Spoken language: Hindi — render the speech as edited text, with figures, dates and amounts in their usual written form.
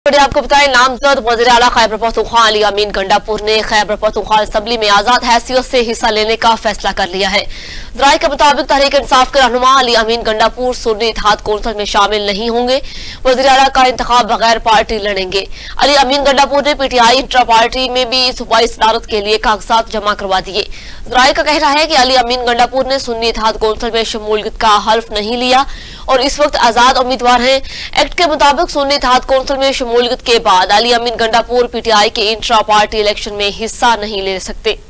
बड़े आपको बताएं, नामजद वज़ीर आला खैबर पख्तूनख्वा अली अमीन गंडापुर ने खैबर पख्तूनख्वा असेंबली में आजाद हैसियत से हिस्सा लेने का फैसला कर लिया है। ज़राए के मुताबिक तहरीक इंसाफ के रहनुमा अली अमीन गंडापुर सुन्नी इत्तेहाद कौंसिल में शामिल नहीं होंगे। वज़ीर आला का इंतखाब बगैर पार्टी लड़ेंगे। अली अमीन गंडापुर ने PTI इंट्रा पार्टी में भी सूबाई सदारत के लिए कागजात जमा करवा दिए। ज़राए का कहना है कि अली अमीन गंडापुर ने सुन्नी इत्तेहाद कौंसिल में शमूलियत का हल्फ नहीं लिया और इस वक्त आजाद उम्मीदवार हैं। एक्ट के मुताबिक सुन्नी इत्तेहाद कौंसिल में शमूलियत के बाद अली अमीन गंडापुर PTI के इंट्रा पार्टी इलेक्शन में हिस्सा नहीं ले सकते।